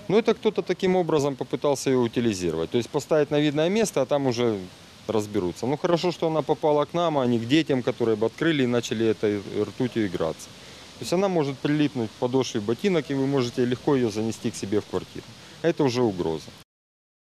Но это кто-то таким образом попытался ее утилизировать. То есть поставить на видное место, а там уже разберутся. Ну хорошо, что она попала к нам, а не к детям, которые бы открыли и начали этой ртутью играться. То есть она может прилипнуть к подошве ботинок, и вы можете легко ее занести к себе в квартиру. Это уже угроза.